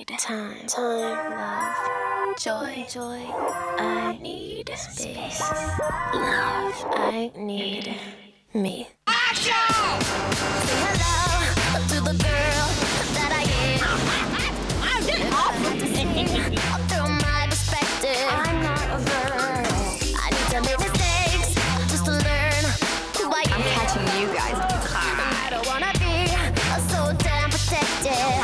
time, love, joy. I need space, love. I need me. Action! Say hello to the girl that I am. I did awesome. Through my perspective, I'm not a girl. I need to make mistakes just to learn who I am. I'm catching you guys. I don't wanna be so damn protected.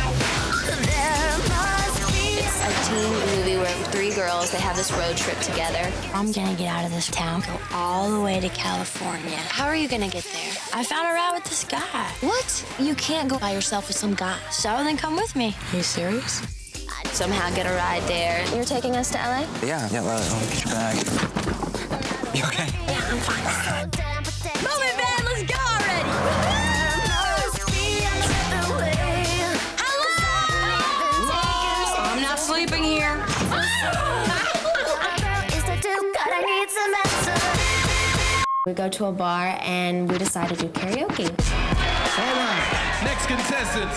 It's a teen movie where three girls, they have this road trip together. I'm gonna get out of this town, go all the way to California. How are you gonna get there? I found a ride with this guy. What? You can't go by yourself with some guy. So then come with me. Are you serious? Somehow get a ride there. You're taking us to LA? Yeah, I'll get your bag. You okay? Yeah, I'm fine. Move it, man, let's go already! I'm not sleeping here. We go to a bar and we decide to do karaoke. All right, next contestants.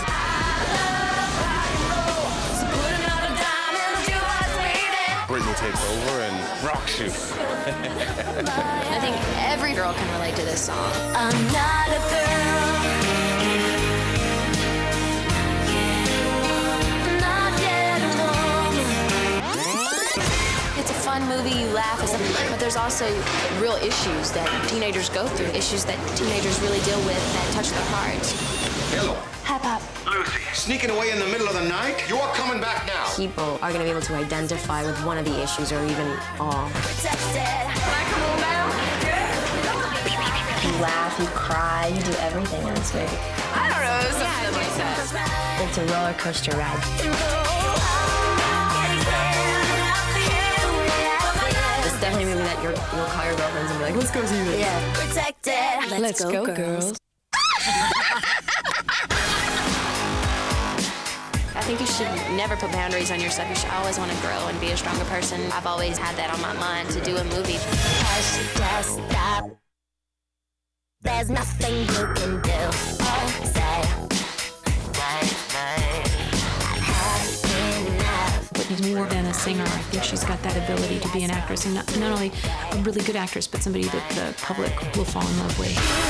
Britney takes over and rocks you. I think every girl can relate to this song. I'm not a girl. Not yet a woman. It's a fun movie, you laugh and stuff, but there's also real issues that teenagers go through, issues that teenagers really deal with that touch their hearts. Hello. Hi, Pop. Lucy. Sneaking away in the middle of the night? You're coming back now. People are gonna be able to identify with one of the issues or even all. You laugh, you cry, you do everything in this movie. I don't know, something like that. It's a roller coaster ride. It's definitely a movie that you'll call your girlfriends and be like, let's go see this. Yeah. Protected. Let's go, girls. I think you should never put boundaries on yourself. You should always want to grow and be a stronger person. I've always had that on my mind to do a movie. Hush, just stop. There's nothing you can do or say. Britney's more than a singer. I think she's got that ability to be an actress, and not only a really good actress, but somebody that the public will fall in love with.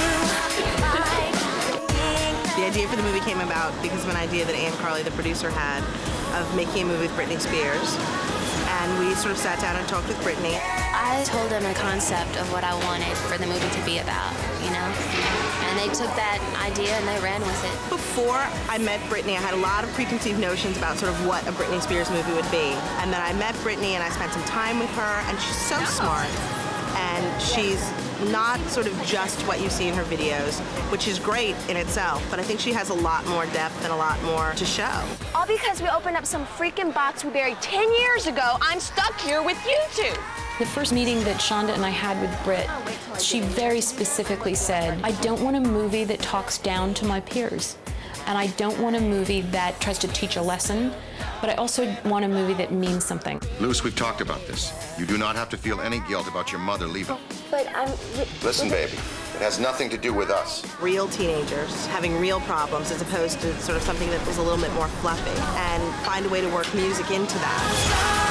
The idea for the movie came about because of an idea that Anne Carley, the producer, had of making a movie with Britney Spears. And we sort of sat down and talked with Britney. I told them a concept of what I wanted for the movie to be about, you know? And they took that idea and they ran with it. Before I met Britney, I had a lot of preconceived notions about sort of what a Britney Spears movie would be. And then I met Britney and I spent some time with her, and she's so smart. And she's not sort of just what you see in her videos, which is great in itself, but I think she has a lot more depth and a lot more to show. All because we opened up some freaking box we buried 10 years ago. I'm stuck here with you two. The first meeting that Shonda and I had with Britt, she very specifically said, I don't want a movie that talks down to my peers. And I don't want a movie that tries to teach a lesson, but I also want a movie that means something. Luce, we've talked about this. You do not have to feel any guilt about your mother leaving. But Listen, baby, it has nothing to do with us. Real teenagers having real problems as opposed to sort of something that was a little bit more fluffy, and find a way to work music into that.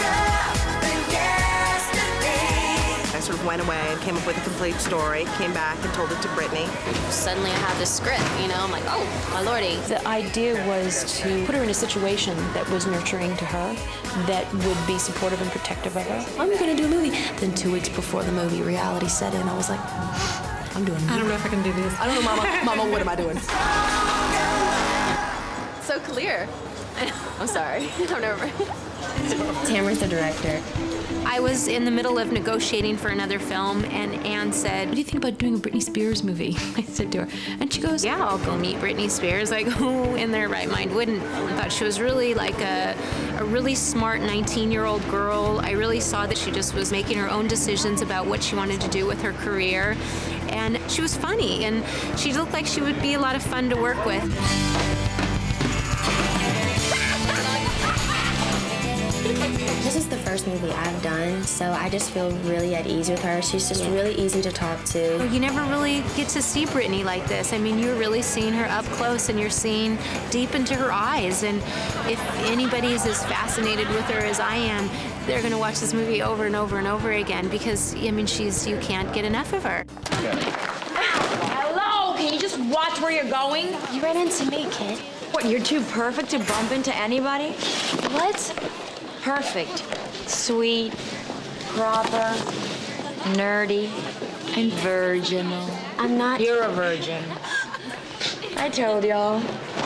I sort of went away and came up with a complete story, came back and told it to Britney. Suddenly I have this script, you know? I'm like, oh, my lordy. The idea was to put her in a situation that was nurturing to her, that would be supportive and protective of her. I'm gonna do a movie. Then 2 weeks before the movie, reality set in. I was like, I'm doing a movie. I don't know if I can do this. I don't know, Mama. Mama, what am I doing? So clear. I'm sorry. I've never... Tamara's the director. I was in the middle of negotiating for another film, and Anne said, What do you think about doing a Britney Spears movie? I said to her, and she goes, yeah, I'll go meet Britney Spears. Like, who in their right mind wouldn't? I thought she was really like a really smart 19-year-old girl. I really saw that she just was making her own decisions about what she wanted to do with her career. And she was funny, and she looked like she would be a lot of fun to work with. This is the first first movie I've done, so I just feel really at ease with her. She's just really easy to talk to. You never really get to see Brittany like this. I mean, you're really seeing her up close and you're seeing deep into her eyes. And if anybody's as fascinated with her as I am, they're gonna watch this movie over and over and over again because, I mean, you can't get enough of her. Hello, can you just watch where you're going? You ran into me, kid. What, you're too perfect to bump into anybody? What? Perfect. Sweet, proper, nerdy, and virginal. I'm not. You're a virgin. I told y'all.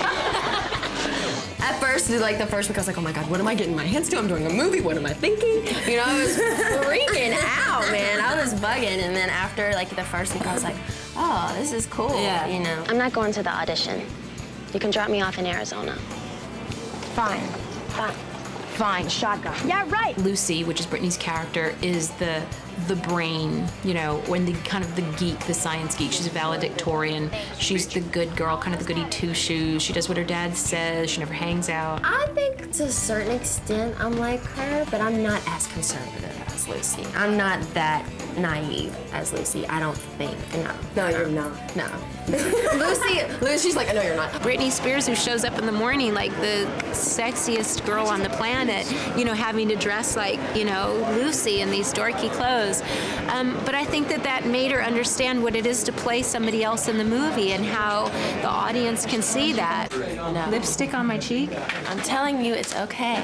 At first, like the first week, I was like, oh my God, what am I getting my hands to? I'm doing a movie, what am I thinking? You know, I was freaking out, man. I was bugging. And then after like the first week, I was like, oh, this is cool, you know. I'm not going to the audition. You can drop me off in Arizona. Fine. Fine. Fine, shotgun. Yeah, right. Lucy, which is Brittany's character, is the brain, you know, when the kind of the geek, the science geek. She's a valedictorian. She's the good girl, kind of the goody two-shoes. She does what her dad says. She never hangs out. I think to a certain extent I'm like her, but I'm not as conservative as Lucy. I'm not that naive as Lucy, I don't think. No, you're not. No. Lucy's like, I know you're not. Britney Spears, who shows up in the morning like the sexiest girl on the planet, you know, having to dress like, you know, Lucy in these dorky clothes. But I think that made her understand what it is to play somebody else in the movie and how the audience can see that. No. Lipstick on my cheek? I'm telling you, it's okay.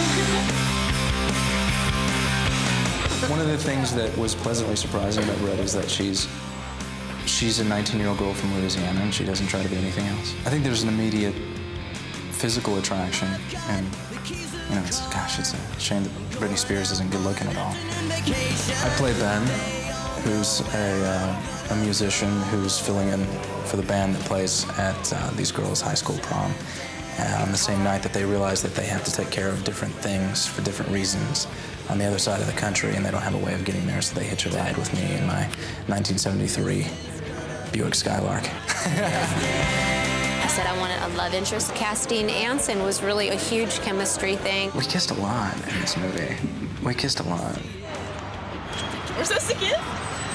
One of the things that was pleasantly surprising about Brett is that she's a 19-year-old girl from Louisiana, and she doesn't try to be anything else. I think there's an immediate physical attraction, and you know, it's a shame that Britney Spears isn't good looking at all. I play Ben, who's a musician who's filling in for the band that plays at these girls' high school prom. On the same night that they realize that they have to take care of different things for different reasons on the other side of the country, and they don't have a way of getting there, so they hitch a ride with me in my 1973 Buick Skylark. I said I wanted a love interest. Casting Anson was really a huge chemistry thing. We kissed a lot in this movie. We kissed a lot. We're supposed to kiss?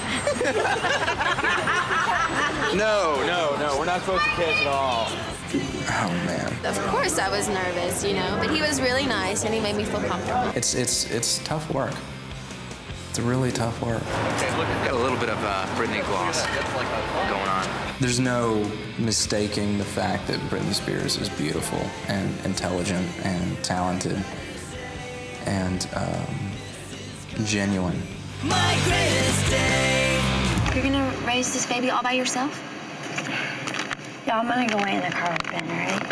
No, we're not supposed to kiss at all. Oh, man. Of course I was nervous, you know, but he was really nice and he made me feel comfortable. It's tough work. It's really tough work. Okay, look, I've got a little bit of Britney gloss going on. There's no mistaking the fact that Britney Spears is beautiful and intelligent and talented and genuine. My greatest day. You're gonna raise this baby all by yourself? Yeah, I'm gonna go away in the car with Ben, all right?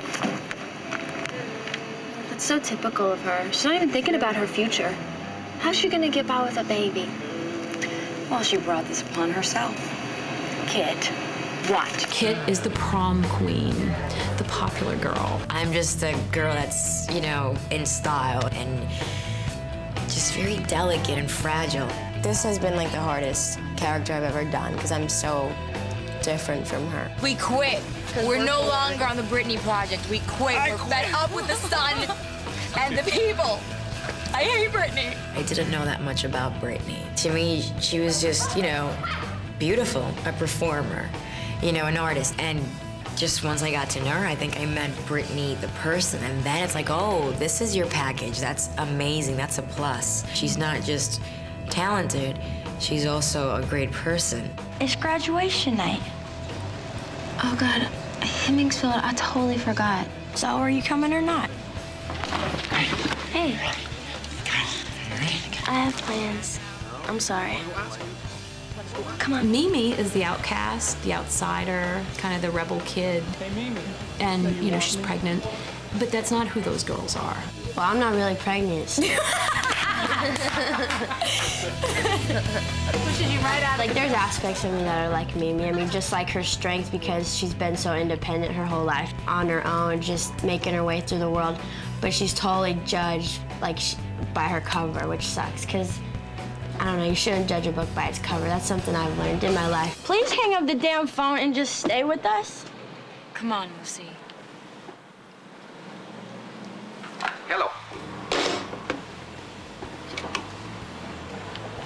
That's so typical of her. She's not even thinking about her future. How's she gonna get by with a baby? Well, she brought this upon herself. Kit. What? Kit is the prom queen, the popular girl. I'm just a girl that's, you know, in style and just very delicate and fragile. This has been like the hardest character I've ever done because I'm so different from her. We quit. We're no longer on the Britney project. We quit. We're fed up with the sun and the people. I hate Britney. I didn't know that much about Britney. To me, she was just, you know, beautiful, a performer, you know, an artist. And just once I got to know her, I think I met Britney the person. And then it's like, oh, this is your package. That's amazing. That's a plus. She's not just talented. She's also a great person. It's graduation night. Oh, God. Hemingsfield, I totally forgot. So are you coming or not? Hey. I have plans. I'm sorry. Come on. Mimi is the outcast, the outsider, kind of the rebel kid. And, you know, she's pregnant. But that's not who those girls are. Well, I'm not really pregnant. So. Pushing you right out. Like, there's aspects of me that are like Mimi. I mean, just like her strength because she's been so independent her whole life on her own, just making her way through the world. But she's totally judged, like, by her cover, which sucks, because, I don't know, you shouldn't judge a book by its cover. That's something I've learned in my life. Please hang up the damn phone and just stay with us. Come on, Lucy. Hello.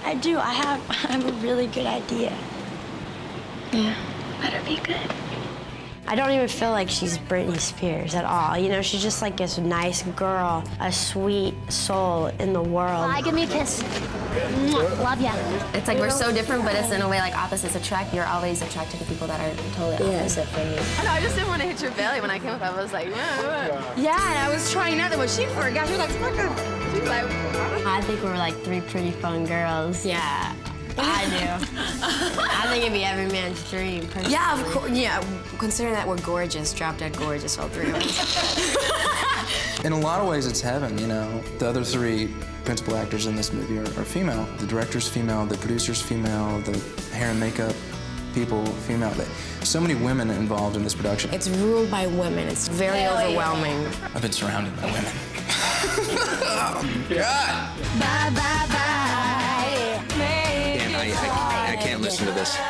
I do. I have a really good idea. Yeah, better be good. I don't even feel like she's Britney Spears at all. You know, she's just like this nice girl, a sweet soul in the world. Bye, give me a kiss. Love ya. It's like we're so different, but it's in a way like opposites attract. You're always attracted to people that are totally opposite from you. I know, I just didn't want to hit your belly when I came up. I was like, Yeah, and I was trying not to, but she forgot. She was like, she was like, I think we're like three pretty fun girls. Yeah. I do. I think it'd be every man's dream, personally. Yeah, of course. Yeah, considering that we're gorgeous, drop dead gorgeous, all three of us. In a lot of ways, it's heaven, you know. The other three principal actors in this movie are female. The director's female, the producer's female, the hair and makeup people, female. So many women involved in this production. It's ruled by women. It's very overwhelming. I've been surrounded by women. God! Bye, bye, bye. Dan, I can't listen to this.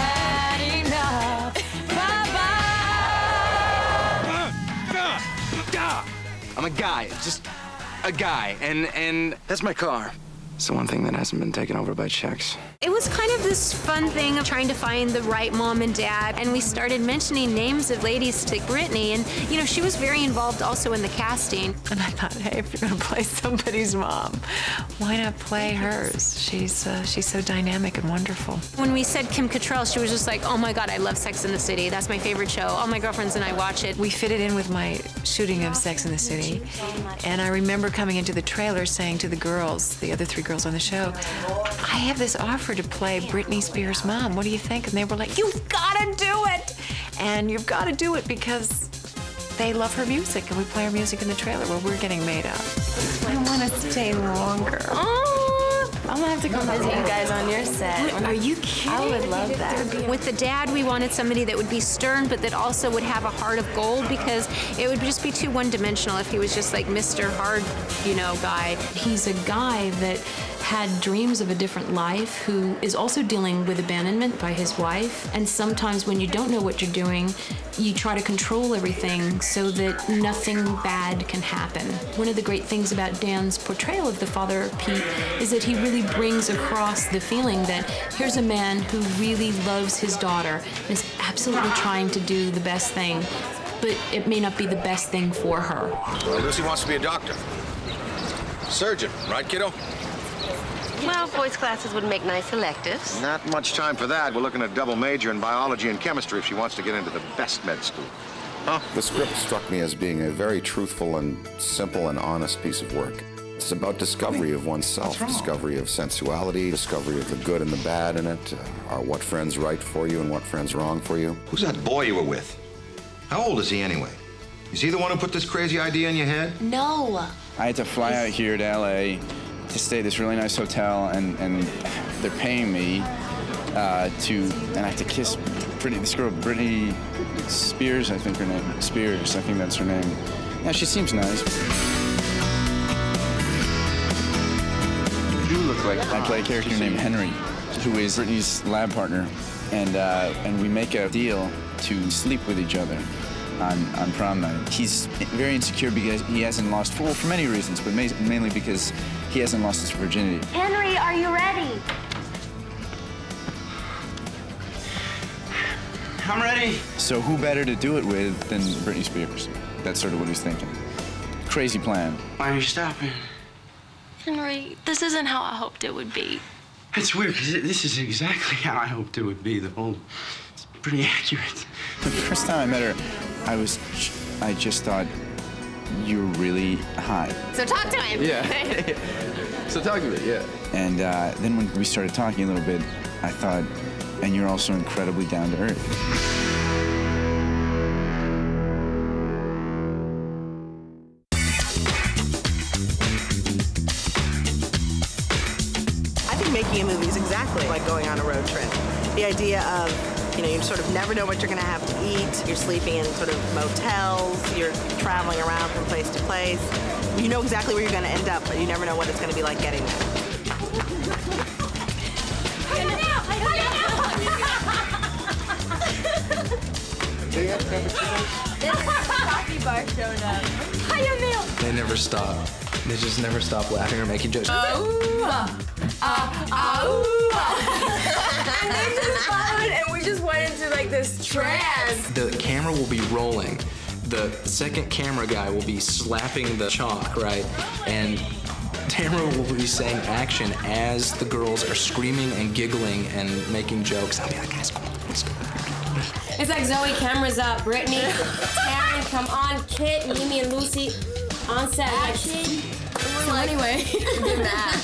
I'm a guy, just a guy, and that's my car. It's the one thing that hasn't been taken over by checks. It was kind of this fun thing of trying to find the right mom and dad, and we started mentioning names of ladies to Brittany, and you know, she was very involved also in the casting. And I thought, hey, if you're gonna play somebody's mom, why not play hers? She's so dynamic and wonderful. When we said Kim Cattrall, she was just like, oh my God, I love Sex and the City. That's my favorite show. All my girlfriends and I watch it. We fitted in with my shooting of Sex and the City, and I remember coming into the trailer saying to the girls, the other three girls on the show, I have this offer to play Britney Spears' mom. What do you think? And they were like, you've got to do it! And you've got to do it because they love her music, and we play her music in the trailer where we're getting made up. I want to stay longer. I'm gonna have to come visit you guys on your set. Are you kidding? I would love that. With the dad, we wanted somebody that would be stern, but that also would have a heart of gold, because it would just be too one-dimensional if he was just like Mr. Hard, you know, guy. He's a guy that had dreams of a different life, who is also dealing with abandonment by his wife. And sometimes when you don't know what you're doing, you try to control everything so that nothing bad can happen. One of the great things about Dan's portrayal of the father, Pete, is that he really brings across the feeling that here's a man who really loves his daughter and is absolutely trying to do the best thing, but it may not be the best thing for her. Well, Lucy wants to be a doctor. Surgeon, right, kiddo? Well, boys' classes would make nice electives. Not much time for that. We're looking at double major in biology and chemistry if she wants to get into the best med school. Huh? The script struck me as being a very truthful and simple and honest piece of work. It's about discovery of oneself, discovery of sensuality, discovery of the good and the bad in it, what friends right for you and what friends wrong for you. Who's that boy you were with? How old is he anyway? Is he the one who put this crazy idea in your head? No. I had to fly out here to LA to stay at this really nice hotel, and they're paying me and I have to kiss this girl, Britney Spears, I think her name. Spears, I think that's her name. Yeah, she seems nice. You look like I play a character named Henry, who is Britney's lab partner, and we make a deal to sleep with each other on prom night. He's very insecure because he hasn't lost, well, for many reasons, but mainly because he hasn't lost his virginity. Henry, are you ready? I'm ready. So who better to do it with than Britney Spears? That's sort of what he's thinking. Crazy plan. Why are you stopping? Henry, this isn't how I hoped it would be. It's weird, because this is exactly how I hoped it would be. It's pretty accurate. The first time I met her, I just thought, you're really hot. So talk to him. Yeah. So talk to me, yeah. And then when we started talking a little bit, I thought, and you're also incredibly down to earth. I think making a movie is exactly like going on a road trip. The idea of, you sort of never know what you're going to have to eat. You're sleeping in sort of motels. You're traveling around from place to place. You know exactly where you're going to end up, but you never know what it's going to be like getting there. Coffee bar showed up. They never stop. They just never stop laughing or making jokes. And they just followed, and we just went into like this trance. The camera will be rolling. The second camera guy will be slapping the chalk, right? And Tamara will be saying action as the girls are screaming and giggling and making jokes. I'll be like, guys, come on, let's go. It's like Zoe, cameras up. Brittany, Taryn, come on. Kit, Mimi, and Lucy on set. Action. So like, anyway, do that.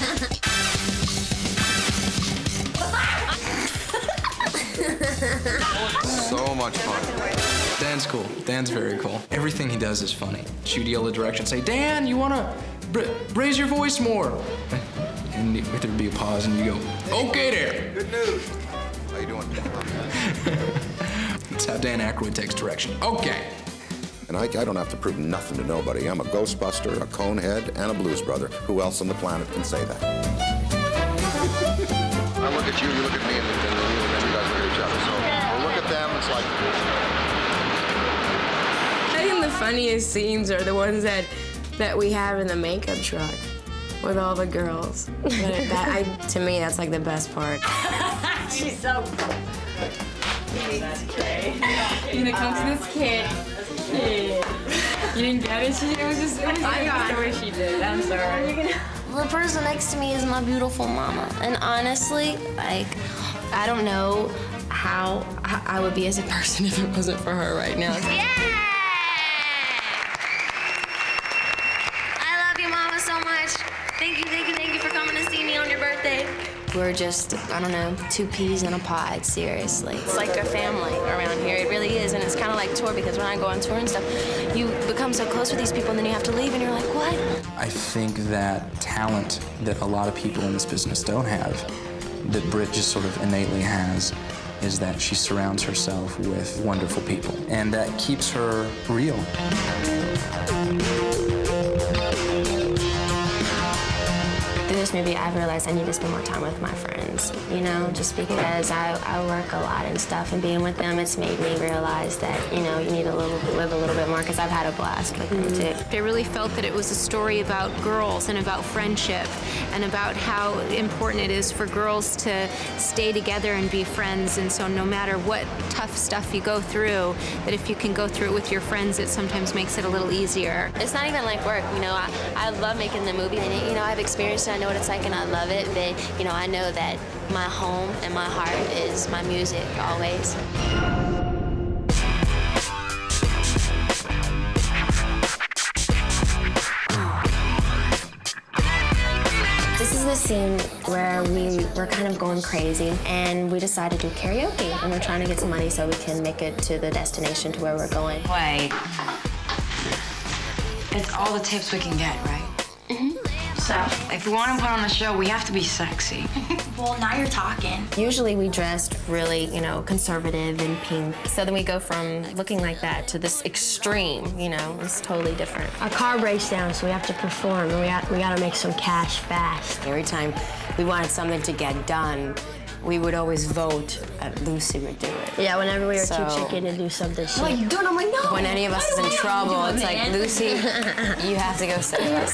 So much fun. Dan's cool. Dan's very cool. Everything he does is funny. Shoot yell the direction, say, Dan, you wanna raise your voice more? And there'd be a pause and you go, okay there. Good news. How you doing? That's how Dan Aykroyd takes direction. Okay. And I don't have to prove nothing to nobody. I'm a Ghostbuster, a Conehead, and a Blues Brother. Who else on the planet can say that? I look at you, you look at me, and then you guys look at each other. So we'll look at them, it's like... I think the funniest scenes are the ones that we have in the makeup truck with all the girls. To me, that's like the best part. She's so cool. That's great. You're gonna come to this kid. You didn't get it? It was just the way she did. I'm sorry. The person next to me is my beautiful mama. And honestly, like, I don't know how I would be as a person if it wasn't for her right now. Yeah! I love you, Mama, so much. Thank you for coming to see me on your birthday. We're just, I don't know, two peas in a pod, seriously. It's like a family around here, it really is, and it's kind of like tour, because when I go on tour and stuff, you become so close with these people and then you have to leave and you're like, what? I think that talent that a lot of people in this business don't have, that Britt just sort of innately has, is that she surrounds herself with wonderful people, and that keeps her real. Through this movie, I've realized I need to spend more time with my friends, you know, just because I work a lot and stuff, and being with them, it's made me realize that, you know, you need to live a little bit more, because I've had a blast with them, too. I really felt that it was a story about girls and about friendship and about how important it is for girls to stay together and be friends, and so no matter what tough stuff you go through, that if you can go through it with your friends, it sometimes makes it a little easier. It's not even like work, you know, I love making the movie, and, you know, I've experienced it, I know what it's like, and I love it, but, you know, I know that my home and my heart is my music, always. This is the scene where we were kind of going crazy, and we decided to do karaoke, and we're trying to get some money so we can make it to the destination to where we're going. Wait. It's all the tips we can get, right? Mm-hmm. So, if we want to put on a show, we have to be sexy. Well, now you're talking. Usually we dressed really, you know, conservative and pink. So then we go from looking like that to this extreme, you know, it's totally different. Our car breaks down, so we have to perform, and we got to make some cash fast. Every time we wanted something to get done, we would always vote that Lucy would do it. Yeah, whenever we were too chicken to do something shit. Like, do it, I'm like, no. When any of us is in trouble, it's like, Lucy, you have to go save us.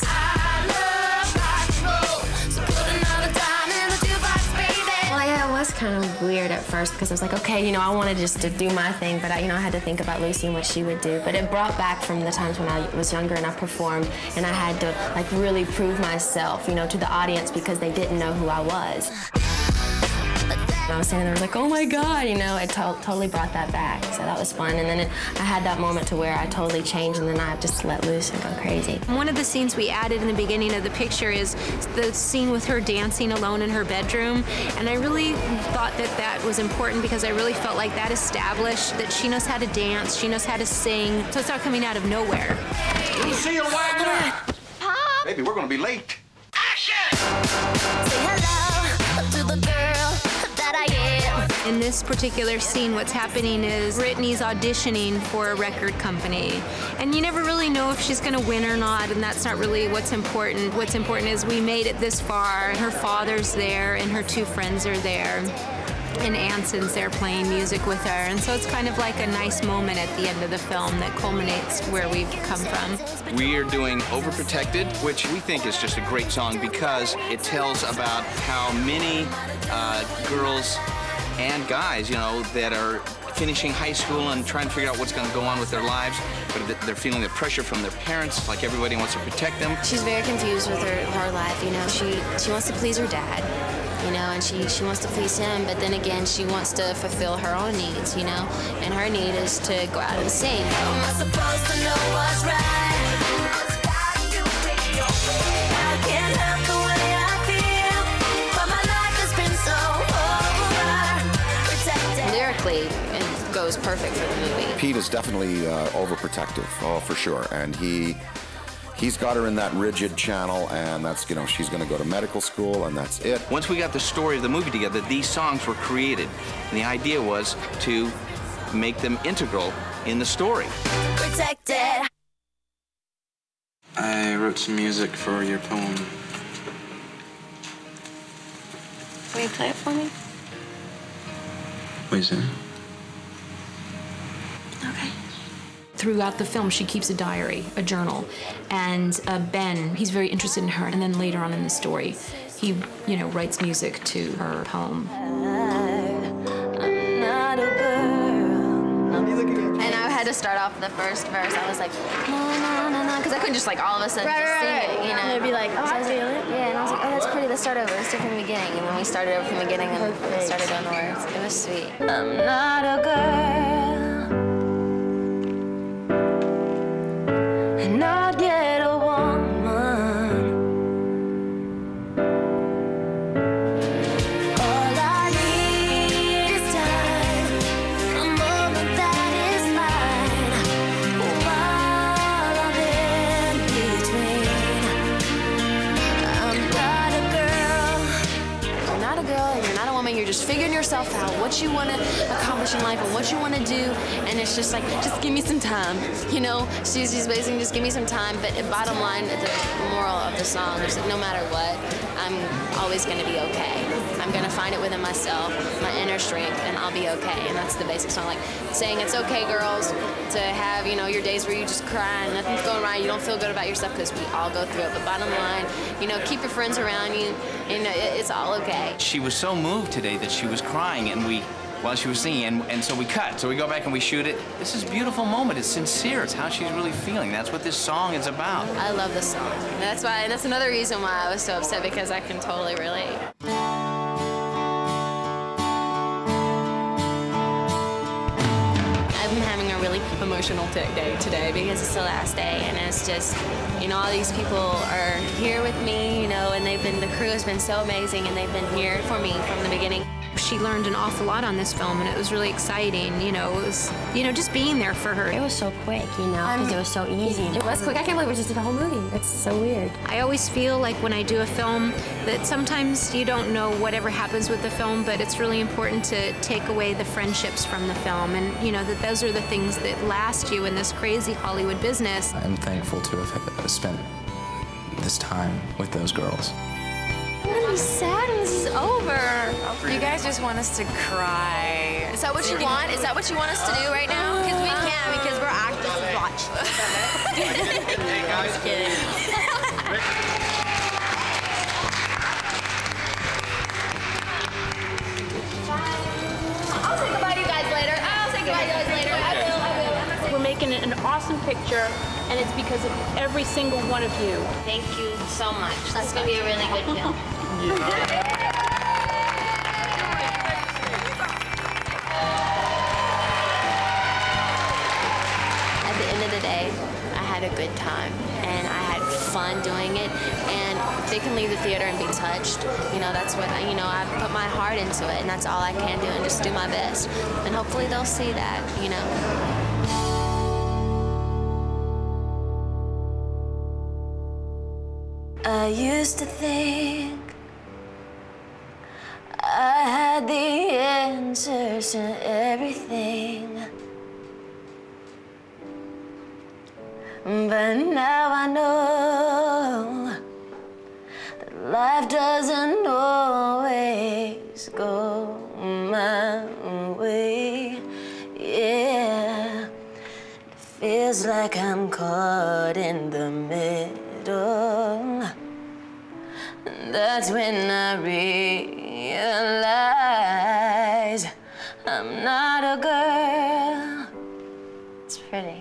Well, yeah, it was kind of weird at first, because I was like, okay, you know, I wanted just to do my thing, but I had to think about Lucy and what she would do. But it brought back from the times when I was younger and I performed, and I had to, like, really prove myself, you know, to the audience, because they didn't know who I was. And I was standing there, like, oh my God, you know, it totally brought that back. So that was fun. And then I had that moment to where I totally changed, and then I just let loose and go crazy. One of the scenes we added in the beginning of the picture is the scene with her dancing alone in her bedroom. And I really thought that that was important, because I really felt like that established that she knows how to dance, she knows how to sing. So it's not coming out of nowhere. Lucille Wagner! Pop! Baby, we're gonna be late. Say hello to the girl that I am. In this particular scene, what's happening is Brittany's auditioning for a record company. And you never really know if she's gonna win or not, and that's not really what's important. What's important is we made it this far, and her father's there, and her two friends are there. And Anson's there playing music with her, and so it's kind of like a nice moment at the end of the film that culminates where we've come from. We are doing Overprotected, which we think is just a great song because it tells about how many girls and guys, you know, that are finishing high school and trying to figure out what's going to go on with their lives, but they're feeling the pressure from their parents, like everybody wants to protect them. She's very confused with her life, you know. She wants to please her dad, you know, and she wants to please him, but then again, she wants to fulfill her own needs, you know, and her need is to go out and sing. Am I supposed to know what's right? I can't help the way I feel, but my life has been so overprotected. Lyrically, it goes perfect for the movie. Pete is definitely overprotective, oh, for sure, and he's got her in that rigid channel, and that's, you know, she's going to go to medical school, and that's it. Once we got the story of the movie together, these songs were created, and the idea was to make them integral in the story. Protected. I wrote some music for your poem. Will you play it for me? What is it? Okay. Throughout the film, she keeps a diary, a journal, and Ben, he's very interested in her, and then later on in the story, he, you know, writes music to her poem. I'm not a girl. And I had to start off the first verse. I was like, no, because I couldn't just like all of a sudden just sing it, you know. And they'd be like, oh, I feel it. Yeah, and I was like, oh, that's pretty. Let's start over. Let's do it from the beginning. And then we started over from the beginning and started doing the words. It was sweet. I'm not a girl. Not yet a woman. All I need is time, a moment that is mine, while I'm in between. I'm not a girl. You're not a girl, and you're not a woman. You're just figuring yourself out, what you want to accomplish in life and what you want to do, and it's just like, just give me some time, you know. She's basically just give me some time, but bottom line, the moral of the song is that no matter what, I'm always going to be okay. I'm going to find it within myself, my inner strength, and I'll be okay. And that's the basic song, like saying it's okay, girls, to have, you know, your days where you just cry and nothing's going right, you don't feel good about yourself, because we all go through it. But bottom line, you know, keep your friends around you, and it's all okay. She was so moved today that she was crying, and while she was singing, and so we cut. So we go back and we shoot it. This is a beautiful moment. It's sincere. It's how she's really feeling. That's what this song is about. I love this song. That's another reason why I was so upset, because I can totally relate. I've been having a really emotional day today because it's the last day, and it's just, you know, all these people are here with me, you know, and the crew has been so amazing, and they've been here for me from the beginning. She learned an awful lot on this film, and it was really exciting. You know, it was, you know, just being there for her. It was so quick, you know, because it was so easy. It was quick. I can't believe we just did the whole movie. It's so weird. I always feel like when I do a film that sometimes you don't know whatever happens with the film, but it's really important to take away the friendships from the film, and you know that those are the things that last you in this crazy Hollywood business. I'm thankful to have spent this time with those girls. I'm gonna be sad when this is over. You guys just want us to cry. Is that what you want? Is that what you want us to do right now? Because we can, because we're actors. Watch. Hey, guys. Just kidding. I'll say goodbye to you guys later. I'll say goodbye to you guys later. I will. We're making an awesome picture, and it's because of every single one of you. Thank you so much. That's gonna be a really good film. At the end of the day, I had a good time, and I had fun doing it, and they can leave the theater and be touched. You know, that's what, you know, I put my heart into it, and that's all I can do, and just do my best. And hopefully they'll see that, you know. I used to think I had the answers to everything, but now I know that life doesn't always go my like I'm caught in the middle. That's when I realize I'm not a girl. It's pretty.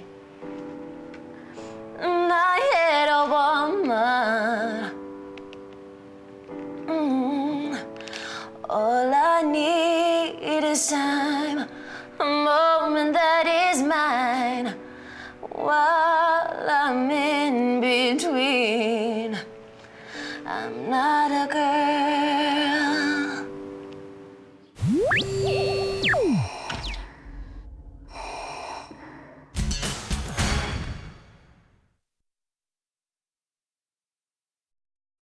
I'm not yet a woman. All I need is time, a moment that is mine, while I'm in between. I'm not a girl.